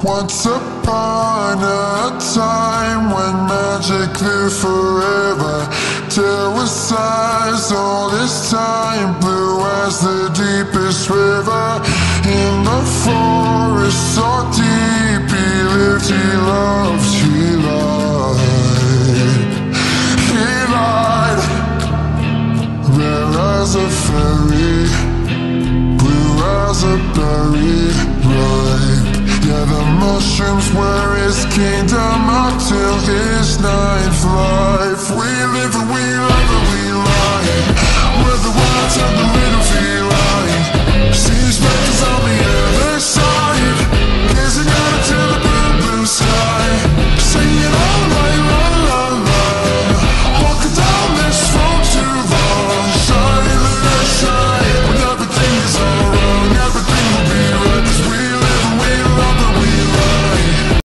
Once upon a time when magic lived forever, there was eyes all this time, blue as the deepest river. In the forest so deep, he lived, he loved, he lied. He lied, rare as a fairy, blue as a berry, ripe. Yeah, the mushrooms were his kingdom until his ninth life.